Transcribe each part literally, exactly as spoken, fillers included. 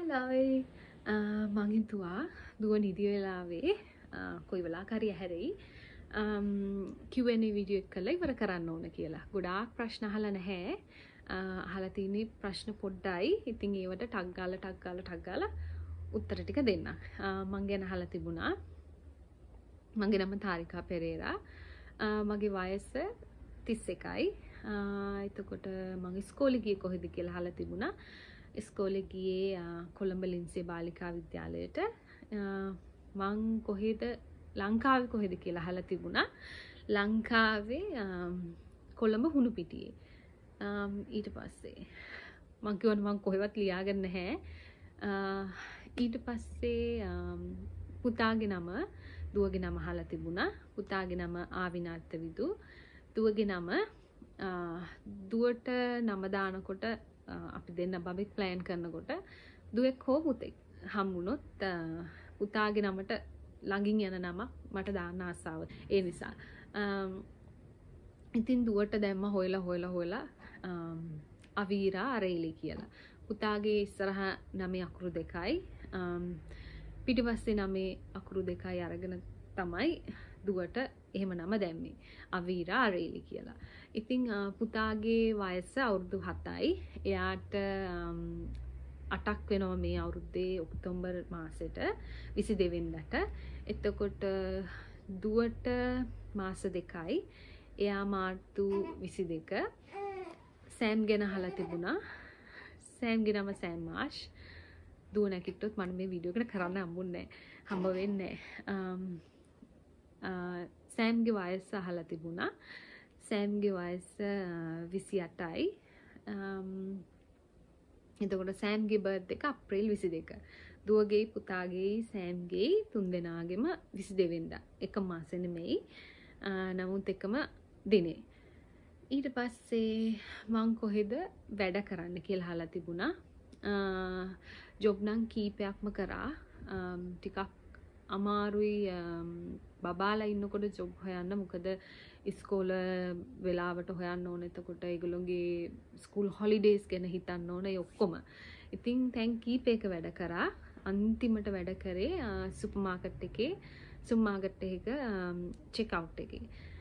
හලෝයි මං හිතුවා දුව නිදි වෙලාවේ කොයි වෙලාවක හරි ඇහැරෙයි Q and A වීඩියෝ එක කරලා ඉවර කරන්න ඕන කියලා. ගොඩාක් ප්‍රශ්න අහලා නැහැ. අහලා තියෙන ප්‍රශ්න පොඩ්ඩයි. ඉතින් ඒවට ටක් ගාලා ටක් ගාලා ටක් ගාලා උත්තර ටික දෙන්න. මං ගැන අහලා තිබුණා. මගේ නම තාරිකා පෙරේරා. මගේ වයස තිස් එකයි. එතකොට මං ඉස්කෝලේ ගියේ කොහෙද කියලා අහලා තිබුණා. ඉස්කෝලේ ගියේ කොළඹ ලින්සේ බාලිකා විද්‍යාලයට. මං කොහෙද ලංකාවේ කොහෙද කියලා අහලා තිබුණා. ලංකාවේ කොළඹ හුණුපිටියේ. ඊට පස්සේ මං කිව්වා මං කොහෙවත් ලියාගෙන නැහැ. ඊට පස්සේ පුතාගේ නම දුවගේ නම අහලා තිබුණා. පුතාගේ නම ආවිනාර්ත විදු. දුවගේ නම දුවට නම දානකොට අපි දෙන්න බබෙක් ප්ලෑන් කරනකොට දුවෙක් හෝ පුතෙක් හම්බුනොත් පුතාගේ නමට ළඟින් යන නම මට දාන්න ආසාව. ඒ නිසා ඉතින් දුවට දැම්ම හොයලා හොයලා හොයලා අවීරා අරේලි කියලා. පුතාගේ ඉස්සරහ නමේ අකුරු දෙකයි පිටිපස්සේ නමේ අකුරු දෙකයි අරගෙන තමයි දුවට එහෙම නම දැම්මේ. අවීරා අරේලි කියලා. ඉතින් පුතාගේ වයස අවුරුදු හතයි. එයාට අටක් වෙනවා මේ අවුරුද්දේ ඔක්තෝබර් මාසෙට විසි දෙක වෙනිදාට. එතකොට දුවට මාස දෙකයි. එයා මාර්තු විසි දෙක. සෑම් ගැන අහලා තිබුණා. සෑම්ගේ නම සෑම් මාෂ්. දුව නැකිට්ටොත් මම මේ වීඩියෝ එක කරන්න හම්බුන්නේ නැහැ. හම්බ වෙන්නේ නැහැ. සෑම්ගේ වයස අහලා තිබුණා. සෑම්ගේ වයස විසි අටයි. එතකොට සෑම්ගේ බර්ත් එක අප්‍රේල් විසි දෙක. දුවගේ පුතාගේ සෑම්ගේ තුන් දෙනාගෙම විසි දෙක වෙනිදා. එක මාසෙ නෙමෙයි. නමුත් එකම දිනේ. ඊට පස්සේ මං කොහෙද වැඩ කරන්න කියලා අහලා තිබුණා. ජොබ් නම් කීපයක්ම කරා. ටිකක් අමාරුයි බබාලා ඉන්නකොට ජොබ් හොයන්න. මොකද ඉස්කෝල වෙලාවට හොයන්න ඕන. එතකොට ඒගොල්ලෝගේ ස්කූල් හොලිඩේස් ගැන හිතන්න ඕන. ඒ ඔක්කොම. ඉතින් දැන් කීපයක වැඩ කරා. අන්තිමට වැඩ කරේ සුපර් මාකට් එකේ සුපර් මාකට් එකක චෙක් අවුට් එකේ.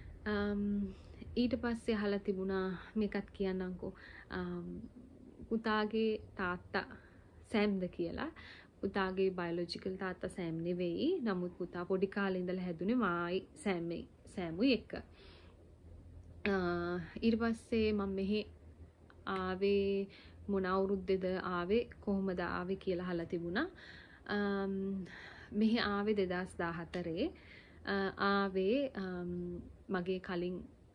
ඊට පස්සේ අහලා තිබුණා මේකත් කියන්නම්කෝ. පුතාගේ තාත්තා සෑම්ද කියලා. පුතාගේ බයොලොජිකල් තාත්තා සෑම් නෙවෙයි. නමුත් පුතා පොඩි කාලේ ඉඳලා හැදුනේ මායි සෑම්යි සෑමුයි එක්ක. ඊට පස්සේ මම මෙහි ආවේ මොන අවුරුද්දේද ආවේ කොහොමද ආවේ කියලා අහලා තිබුණා. මෙහි ආවේ දෙදාස් දාහතරේ. ආවේ මගේ කලින්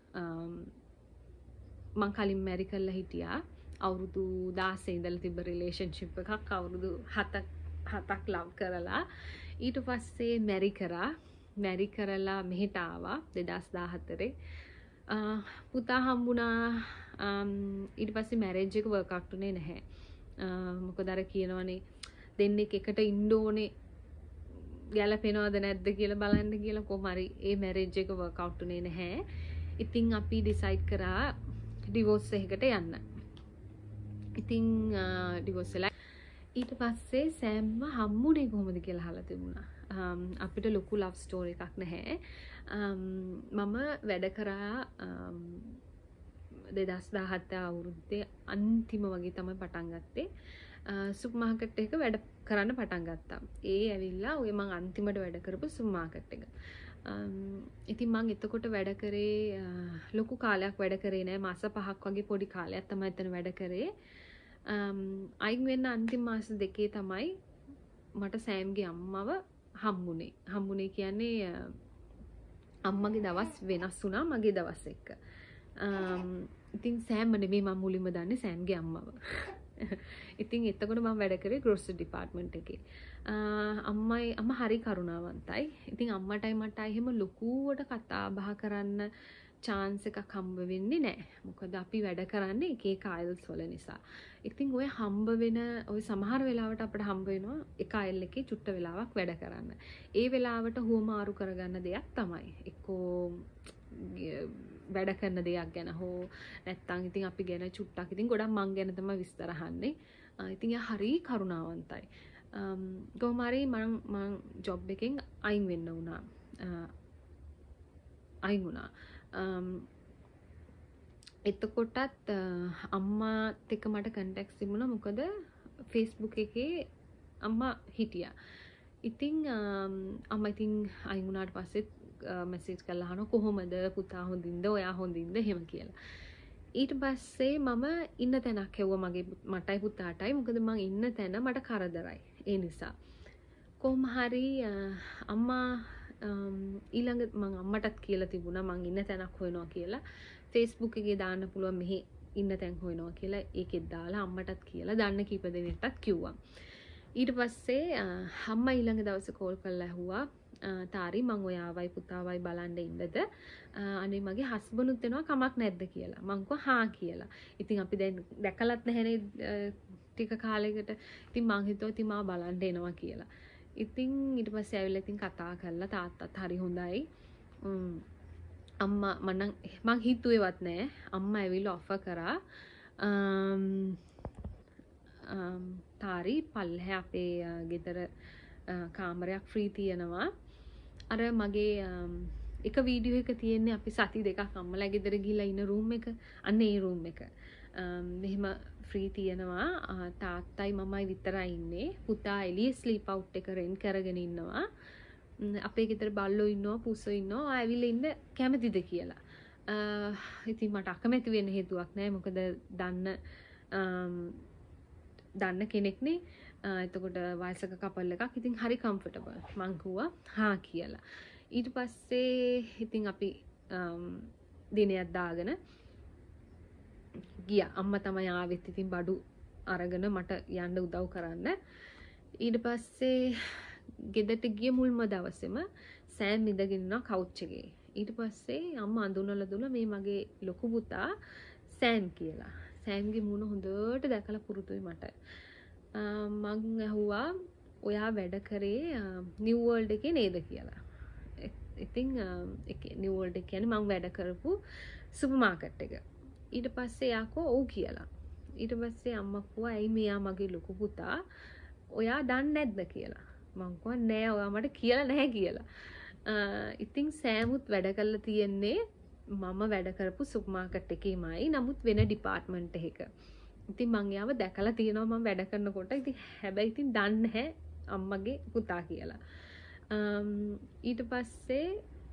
මං කලින් මැරි කරලා හිටියා. අවුරුදු දාසේ ඉඳලා තිබ්බ රිලේෂන්ෂිප් එකක් අවුරුදු හතක් හතක් ලව් කරලා ඊට පස්සේ මැරි කරා. මැරි කරලා මෙහෙට ආවා දෙදාස් දාහතරේ. පුතා හම්බුණා. ඊට පස්සේ මැරේජ් එක වර්ක් අවුට් උනේ නැහැ. මොකද අර කියනවනේ දෙන්නෙක් එකට ඉන්න ඕනේ ගැලපෙනවද නැද්ද කියලා බලන්න කියලා. කොහොම හරි ඒ මැරේජ් එක වර්ක් අවුට් උනේ නැහැ. ඉතින් අපි ඩිසයිඩ් කරා ඩිවෝර්ස් එකකට යන්න. ඉතින් ඩිවෝර්ස් වෙලා ඊට පස්සේ සෑම්ව හම්බුනේ කොහොමද කියලා අහලා තිබුණා. අපිට ලොකු ලව් ස්ටෝරි එකක් නැහැ. මම වැඩ කරා දෙදාස් දාහත අවුරුද්දේ අන්තිම වගේ තමයි පටන් ගත්තේ. සුපර් මාකට් එක වැඩ කරන්න පටන් ගත්තා. ඒ ඇවිල්ලා ඔය මං අන්තිමට වැඩ කරපු සුපර් මාකට් එක. ඉතින් මං එතකොට වැඩ කරේ ලොකු කාලයක් වැඩ කරේ නෑ. මාස පහක් වගේ පොඩි කාලයක් තමයි එතන වැඩ කරේ. අයින් වෙන්න අන්තිම මාස දෙකේ තමයි මට සෑම්ගේ අම්මව හම්බුනේ. හම්බුනේ කියන්නේ අම්මගේ දවස් වෙනස් වුණා මගේ දවස් එක්ක. ඉතින් සෑම්ම නෙමෙයි මම මුලින්ම දන්නේ සෑම්ගේ අම්මව. ඉතින් එතකොට මම වැඩ කරේ ග්‍රොසරි ඩිපාර්ට්මන්ට් එකේ. අම්මයි අම්මා හරි කරුණාවන්තයි. ඉතින් අම්මටයි මටයි එහෙම ලොකුවට කතා බහ කරන්න chance එකක් හම්බ වෙන්නේ නැහැ. මොකද අපි වැඩ කරන්නේ එක එක අයල්ස් වල නිසා. ඉතින් ඔය හම්බ වෙන ඔය සමහර වෙලාවට අපිට හම්බ වෙනවා එක අයල් එකේ චුට්ට වෙලාවක් වැඩ කරන්න. ඒ වෙලාවට හුවමාරු කරගන්න දෙයක් තමයි. එක්කෝ වැඩ කරන දෙයක් ගැන හෝ නැත්තම් ඉතින් අපි ගැන චුට්ටක් ඉතින් ගොඩක් මං ගැන තමයි විස්තර අහන්නේ. ඉතින් එයා හරි කරුණාවන්තයි. කොහොම හරි මම මම ජොබ් එකෙන් අයින් වෙන්න වුණා. අයින් වුණා. එතකොටත් අම්මාත් එක්ක මට කන්ටැක්ට්ස් තිබුණා. මොකද Facebook එකේ අම්මා හිටියා. ඉතින් අම්මා ඉතින් අයින් වුණාට පස්සේ මැසේජ් කරලා අහනවා කොහොමද පුතා හොඳින්ද ඔයා හොඳින්ද එහෙම කියලා. ඊට පස්සේ මම ඉන්න තැනක් හෙව්වා මගේ මටයි පුතාටයි. මොකද මං ඉන්න තැන මට කරදරයි. ඒ නිසා කොහොම හරි අම්මා ඊළඟ මං අම්මටත් කියලා තිබුණා මං ඉන්න තැනක් හොයනවා කියලා. Facebook එකේ දාන්න පුළුවන් මෙහි ඉන්න තැන් හොයනවා කියලා ඒකෙත් දාලා අම්මටත් කියලා දාන්න කීප දෙනෙක්ටත් කිව්වා. ඊට පස්සේ අම්මා ඊළඟ දවසේ කෝල් කරලා ඇහුවා තාරි මං ඔයාවයි පුතාවයි බලන්න ඉන්නද අනේ මගේ හස්බන්ඩ්ුත් වෙනවා කමක් නැද්ද කියලා. මං කිව්වා හා කියලා. ඉතින් අපි දැන් දැකලත් නැහැනේ ටික කාලයකට. ඉතින් මං හිතුවා ඉතින් මාව බලන්න එනවා කියලා. ඉතින් ඊට පස්සේ ඇවිල්ලා ඉතින් කතා කරලා තාත්තත් හරි හොඳයි. අම්මා මම මං හිතුවේවත් නෑ අම්මා ඇවිල්ලා ඔෆර් කරා තාරි පල්ලෙහා අපේ ගෙදර කාමරයක් ෆ්‍රී තියෙනවා. අර මගේ එක වීඩියෝ එක තියෙන්නේ අපි සති දෙකක් අම්මලා ගෙදර ගිහිල්ලා ඉන්න රූම් එක. අන්න ඒ රූම් එක. මෙහෙම ෆ්‍රී තියෙනවා. තාත්තයි මමයි විතරයි ඉන්නේ. පුතා එළියේ ස්ලීප් අවුට් එක රෙන්ට් කරගෙන ඉන්නවා. අපේ ගෙදර බල්ලෝ ඉන්නවා පුස්සෝ ඉන්නවා. ආවිල්ලා ඉන්න කැමතිද කියලා. ඉතින් මට අකමැති වෙන්න හේතුවක් නැහැ. මොකද දන්න දන්න කෙනෙක්නේ. එතකොට වයසක කපල් එකක්. ඉතින් හරි කම්ෆර්ටබල්. මං කිව්වා හා කියලා. ඊට පස්සේ ඉතින් අපි දිනයක් දාගෙන ගියා. අම්මා තමයි ආවෙත් ඉතින් බඩු අරගෙන මට යන්න උදව් කරන්න. ඊට පස්සේ ගෙදරට ගිය මුල්ම දවසේම සෑම් ඉඳගෙන ඉන්නවා කවුච් එකේ. ඊට පස්සේ අම්මා අඳුනලා දුන්නා මේ මගේ ලොකු පුතා සෑම් කියලා. සෑම්ගේ මූණ හොඳට දැකලා පුරුදුයි මට. මං ඇහුවා ඔයා වැඩ කරේ නිව් වර්ල්ඩ් එකේ නේද කියලා. ඉතින් නිව් වර්ල්ඩ් එක කියන්නේ මං වැඩ කරපු සුපර් මාකට් එක. ඊට පස්සේ එයා කෝ ඔව් කියලා. ඊට පස්සේ අම්මා කිව්වා ඇයි මෙයා මගේ ලොකු පුතා ඔයා දන්නේ නැද්ද කියලා. මං කිව්වා නෑ ඔයා මට කියලා නැහැ කියලා. ඉතින් සෑමුත් වැඩ කරලා තියෙන්නේ මම වැඩ කරපු සුපර් මාකට් එකේමයි. නමුත් වෙන ඩිපාර්ට්මන්ට් එකක. ඉතින් මං එයාව දැකලා තියෙනවා මම වැඩ කරනකොට. ඉතින් හැබැයි ඉතින් දන්නේ නැහැ අම්මගේ පුතා කියලා. ඊට පස්සේ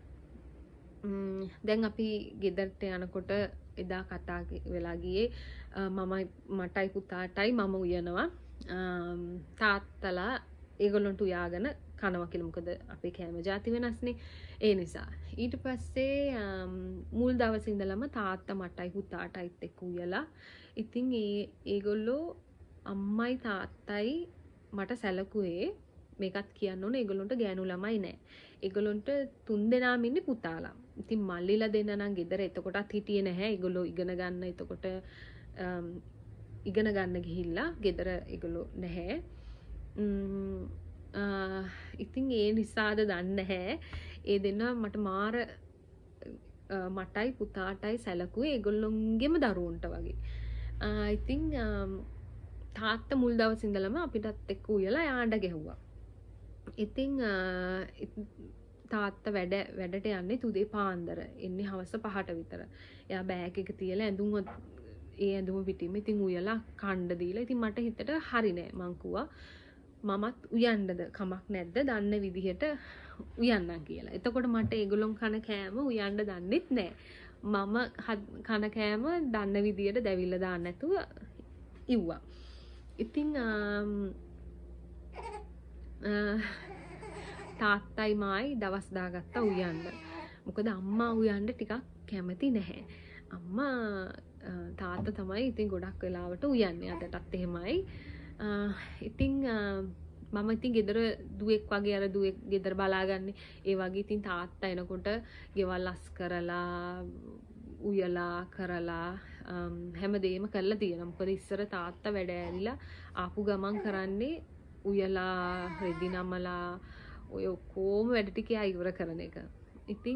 දැන් අපි ගෙදරට යනකොට එදා කතා වෙලා ගියේ මම මටයි පුතාටයි මම උයනවා. තාත්තලා ඒගොල්ලන්ට උයාගෙන කනවා කියලා. මොකද අපේ කෑම ಜಾති වෙනස්නේ. ඒ නිසා ඊට පස්සේ මුල් දවසේ ඉඳලම තාත්තා මටයි පුතාටයිත් එක්ක උයලා. ඉතින් ඒ ඒගොල්ලෝ අම්මයි තාත්තයි මට සැලකුවේ මේකත් කියන්න ඕනේ ඒගොල්ලන්ට ගෑනු ළමයි නෑ. ඒගොල්ලන්ට තුන් දෙනාම ඉන්නේ පුතාලා. ඉතින් මල්ලිලා දෙන්න නම් ගෙදර එතකොටත් හිටියේ නැහැ. ඒගොල්ලෝ ඉගෙන ගන්න එතකොට ඉගෙන ගන්න ගිහිල්ලා ගෙදර ඒගොල්ලෝ නැහැ. ඉතින් ඒ නිසාද දන්නේ නැහැ. ඒ දෙන්න මට මාර මටයි පුතාටයි සැලකුවේ ඒගොල්ලොන්ගේම දරුවන්ට වගේ. ඉතින් තාත්තා මුල් දවසේ ඉඳලම අපිටත් එක්ක උයලා යාඩ ගැහුවා. ඉතින් තාත්තා වැඩ වැඩට යන්නේ තුදේ පාන්දර. එන්නේ හවස පහට විතර. එයා බෑග් එක තියලා ඇඳුම ඒ ඇඳුම පිටින්ම ඉතින් උයලා කණ්ඩ දීලා. ඉතින් මට හිතට හරි නෑ. මං කිව්වා මමත් උයන්නද කමක් නැද්ද දන්න විදිහට උයන්නම් කියලා. එතකොට මට ඒගොල්ලොන් කන කෑම උයන්න දන්නෙත් නෑ. මම කන කෑම දන්න විදිහට දැවිල්ල දාන්න නැතුව ඉව්වා. ඉතින් තාත්තයි මායි දවස් දාගත්තා උයන්න. මොකද අම්මා උයන්න ටිකක් කැමති නැහැ. අම්මා තාත්තා තමයි ඉතින් ගොඩක් වෙලාවට උයන්නේ. අදටත් එහෙමයි. ඉතින් මම ඉතින් ගෙදර දුවෙක් වගේ අර දුවෙක් ගෙදර බලාගන්නේ. ඒ වගේ ඉතින් තාත්තා එනකොට ගෙවල් අස් කරලා උයලා කරලා හැමදේම කරලා තියෙනවා. මොකද ඉස්සර තාත්තා වැඩ ඇරිලා ආපු ගමන් කරන්නේ උයලා රෙදි නමලා ඔය කොහොම වැඩ ටික ඉවර කරන එක. ඉතින්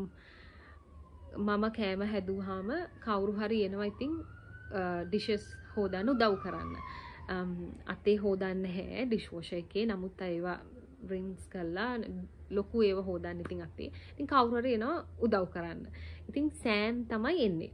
මම කෑම හැදුවාම කවුරු හරි එනවා ඉතින් ඩිෂස් හොදන්න උදව් කරන්න. අතේ හොදන්න නැහැ ඩිෂ් වොෂර් එකේ. නමුත් ඒවා රින්ස් කරලා ලොකු ඒවා හොදන්න ඉතින් අතේ. ඉතින් කවුරු හරි එනවා උදව් කරන්න. ඉතින් සෑම් තමයි එන්නේ.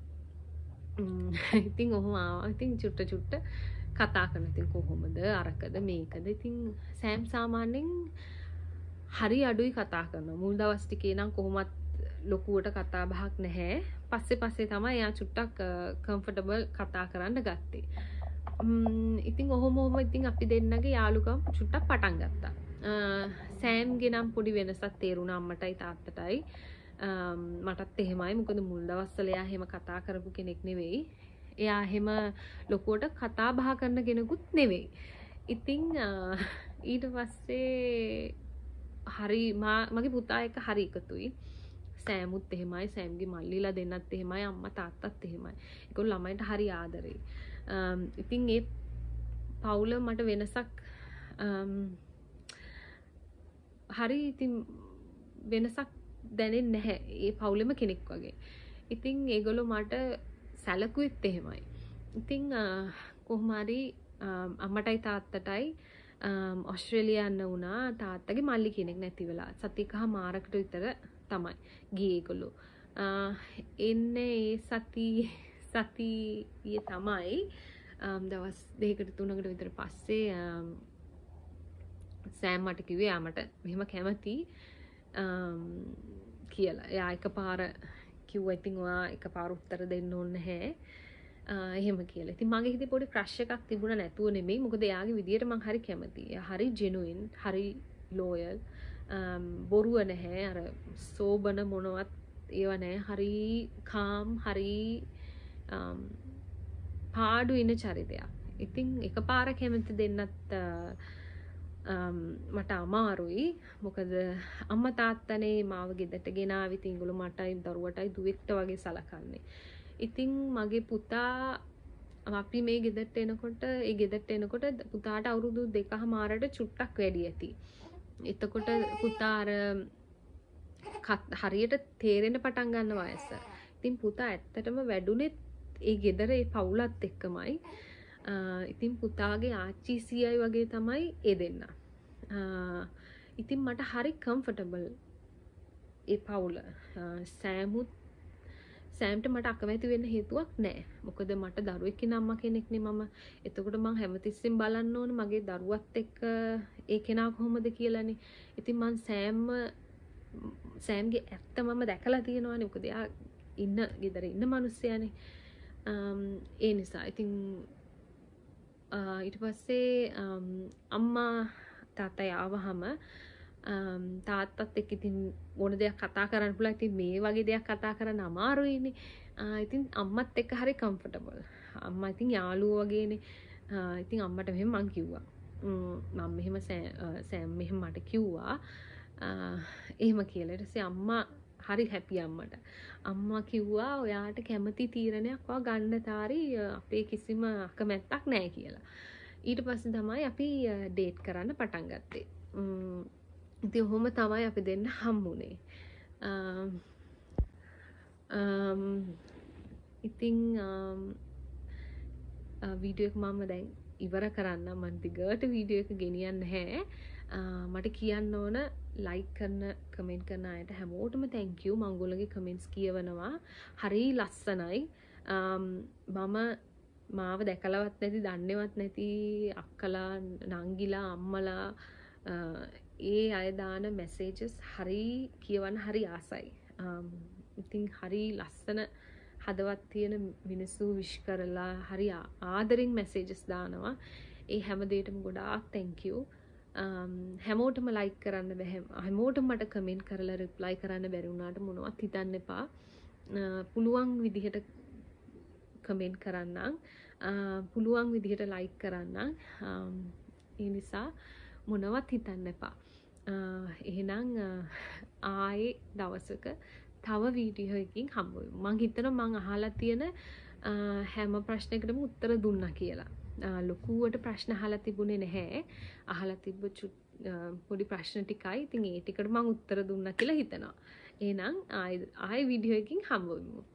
ඉතින් ඔහොම ආවා. ඉතින් චුට්ට චුට්ට කතා කරන. ඉතින් කොහොමද අරකද මේකද. ඉතින් සෑම් සාමාන්‍යයෙන් හරි අඩුයි කතා කරනවා. මුල් දවස් ටිකේ නම් කොහොමත් ලොකුවට කතා බහක් නැහැ. පස්සේ පස්සේ තමයි එයා චුට්ටක් කම්ෆර්ටබල් කතා කරන්න ගත්තේ. ඉතින් ඔහොම ඔහොම ඉතින් අපි දෙන්නගේ යාළුකම් චුට්ටක් පටන් ගත්තා. සෑම්ගේ නම් පොඩි වෙනසක් තේරුණා අම්මටයි තාත්තටයි. මටත් එහෙමයි. මොකද මුල් දවස්වල එයා එහෙම කතා කරපු කෙනෙක් නෙවෙයි. එයා එහෙම ලොකුවට කතා බහ කරන කෙනෙකුත් නෙවෙයි. ඉතින් ඊට පස්සේ හරි මගේ පුතා එක්ක හරි එකතුයි. සෑමුත් එහෙමයි. සෑම්ගේ මල්ලිලා දෙන්නත් එහෙමයි. අම්මා තාත්තත් එහෙමයි. ඒගොල්ලෝ ළමයින්ට හරි ආදරෙයි. ඉතින් ඒ පවුල මට වෙනසක් හරි ඉතින් වෙනසක් දැනෙන්නේ නැහැ. ඒ පවුලෙම කෙනෙක් වගේ. ඉතින් ඒගොල්ලෝ මට සැලකුවෙත් එහෙමයි. ඉතින් කොහොම හරි අම්මටයි තාත්තටයි ඔස්ට්‍රේලියා යන්න වුණා. තාත්තගේ මල්ලි කෙනෙක් නැති වෙලා. සතියකමාරකට විතර තමයි ගියේ ඒගොල්ලෝ. එන්නේ ඒ සති සතියේ තමයි දවස් දෙකකට තුනකට විතර පස්සේ සෑම් මට කිව්වේ යා මට මෙහෙම කැමති කියලා. එයා එකපාර කිව්වා ඉතින් ඔයා එකපාර උත්තර දෙන්න ඕනේ නැහැ. එහෙම කියලා. ඉතින් මගේ හිතේ පොඩි ක්‍රෂ් එකක් තිබුණා නැතුව නෙමෙයි. මොකද එයාගේ විදියට මං හරි කැමතියි. එයා හරි ජෙනුයින්, හරි ලෝයල්. බොරුව නැහැ. අර සෝබන මොනවත් ඒව නැහැ. හරි කාම්, හරි පාඩු ඉන චරිතයක්. ඉතින් එකපාර කැමති දෙන්නත් මට අමාරුයි. මොකද අම්මා තාත්තනේ මාව ගෙදරට ගෙනාවි. ඉතින් ඒගොල්ලෝ මටයි දරුවටයි දුවෙක්ට වගේ සලකන්නේ. ඉතින් මගේ පුතා අපි මේ ගෙදරට එනකොට ඒ ගෙදරට එනකොට පුතාට අවුරුදු දෙකමාරට චුට්ටක් වැඩි ඇති. එතකොට පුතා අර හරියට තේරෙන්න පටන් ගන්න වයස. ඉතින් පුතා ඇත්තටම වැඩුණෙත් ඒ ගෙදර ඒ පවුලත් එක්කමයි. ඉතින් පුතාගේ ආච්චි සීයයි වගේ තමයි ඒ දෙන්න. ඉතින් මට හරි කම්ෆර්ටබල් ඒ පවුල. සෑමුත් සෑම්ට මට අකමැති වෙන්න හේතුවක් නැහැ. මොකද මට දරුවෙක් ඉන්න අම්මා කෙනෙක් නේ මම. එතකොට මං හැමතිස්සෙම බලන්න ඕනේ මගේ දරුවත් එක්ක ඒ කෙනා කොහොමද කියලානේ. ඉතින් මං සෑම් සෑම්ගේ ඇත්ත මම දැකලා තියෙනවානේ. මොකද එයා ඉන්න ගෙදර ඉන්න මිනිස්සයානේ. ඒ නිසා ඉතින් ඊට පස්සේ අම්මා තාත්තා ආවහම තාත්තත් එක්ක ඉතින් ඕන දෙයක් කතා කරන්න පුළුවන්. ඉතින් මේ වගේ දෙයක් කතා කරන්න අමාරුයිනේ. ඉතින් අම්මත් එක්ක හරි කම්ෆර්ටබල්. අම්මා ඉතින් යාළුවෝ වගේනේ. ඉතින් අම්මට මෙහෙම මං කිව්වා. මම මෙහෙම සෑම් මෙහෙම මට කිව්වා. එහෙම කියලා. ඊට පස්සේ අම්මා හරි හැපි අම්මට. අම්මා කිව්වා ඔයාට කැමති තීරණයක් වා ගන්න තාරි අපේ කිසිම අකමැත්තක් නැහැ කියලා. ඊට පස්සේ තමයි අපි ඩේට් කරන්න පටන් ගත්තේ. ඉතින් ඔහොම තමයි අපි දෙන්න හම්බුනේ. ඉතින් වීඩියෝ එක මම දැන් ඉවර කරන්න. මම දිගට වීඩියෝ එක ගෙනියන්නේ නැහැ. මට කියන්න ඕන ලයික් කරන කමෙන්ට් කරන අයට හැමෝටම thank you. මම ඔයගොල්ලෝගේ කමෙන්ට්ස් කියවනවා. හරි ලස්සනයි. මම මාව දැකලවත් නැති, දන්නේවත් නැති අක්කලා, නංගිලා, අම්මලා ඒ අය දාන මැසේජස් හරි කියවන්න හරි ආසයි. ඉතින් හරි ලස්සන හදවත් තියෙන මිනිස්සු විශ් කරලා හරි ආදරෙන් මැසේජස් දානවා. ඒ හැම දෙයකටම ගොඩාක් thank you. හැමෝටම ලයික් කරන්න බැහැ. හැමෝටම මට කමෙන්ට් කරලා රිප්ලයි කරන්න බැරි වුණාට මොනවත් හිතන්න එපා. පුළුවන් විදිහට කමෙන්ට් කරන්නම්. පුළුවන් විදිහට ලයික් කරන්නම්. ඒ නිසා මොනවත් හිතන්න එපා. එහෙනම් ආයේ දවසක තව වීඩියෝ එකකින් හම්බ වෙමු. මං හිතනවා මං අහලා තියෙන හැම ප්‍රශ්නයකටම උත්තර දුන්නා කියලා. ලොකුවට ප්‍රශ්න අහලා තිබුණේ නැහැ. අහලා තිබ්බ පොඩි ප්‍රශ්න ටිකයි. ඉතින් ඒ ටිකට මම උත්තර දුන්නා කියලා හිතනවා. එහෙනම් ආයෙ ආයෙ වීඩියෝ එකකින් හම්බ වෙමු.